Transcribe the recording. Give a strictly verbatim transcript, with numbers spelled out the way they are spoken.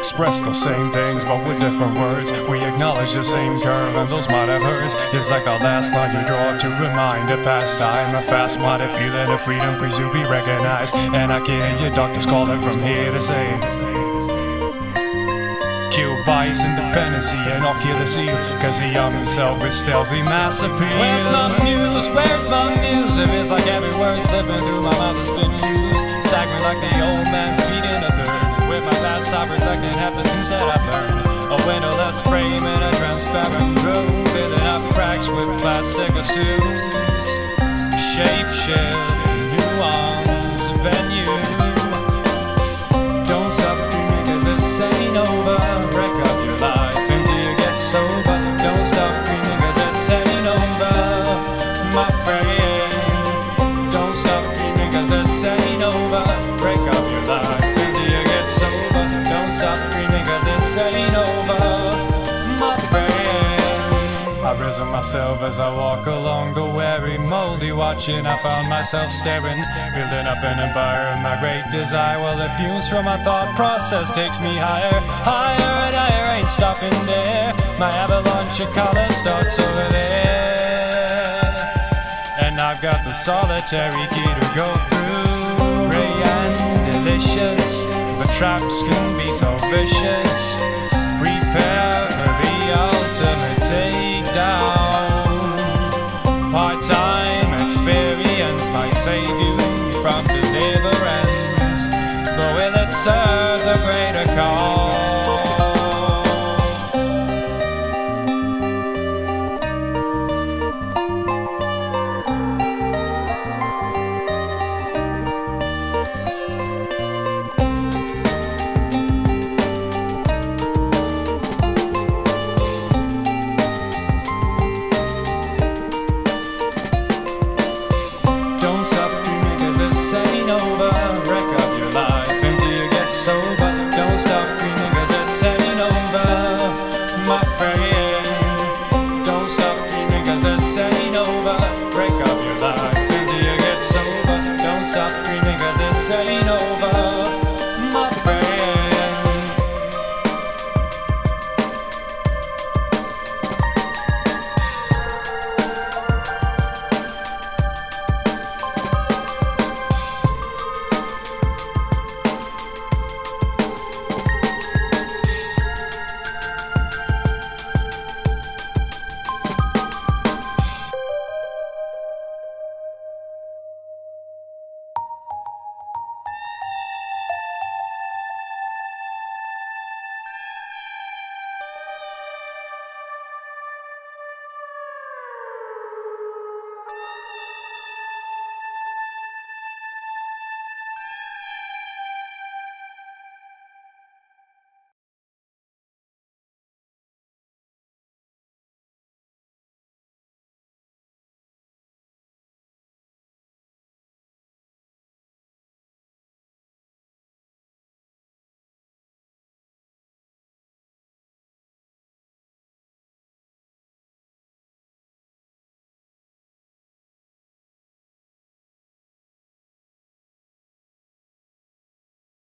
express the same things, but with different words. We acknowledge the same curve, and those might have hurts. It's like the last line you draw to remind a past time. A fast-minded feeling of freedom, please you be recognized. And I can hear your doctors calling from here to say, kill bias, independency, and I'll kill the seal, cause the young himself is stealthy mass appeal. Where's my muse? Where's my muse? If it's like every word slipping through my mouth has been used, staggering like the old man feeding a third. With my past I reflecting half the things that I've learned. A windowless frame in a transparent room, filling up cracks with plastic assumes. Shape shift, nuance, venue. Don't stop dreaming cause this ain't over. Wreck up your life until you get sober. Don't stop dreaming cause this ain't over, my friend. Don't stop dreaming cause this ain't over. Break up your life until you get sober. Don't stop dreaming cause this ain't over, my friend. I've risen myself as I walk along the weary, moldy watching. I found myself staring, building up an empire of my great desire. Well, the fumes from my thought process takes me higher, higher and higher, ain't stopping there. My avalanche of color starts over there, and I've got the solitary key to go through. Ray and delicious, but traps can be so vicious. Prepare for the ultimate takedown. Part-time experience might save you from deliverance, but will it serve the greater cause? Don't stop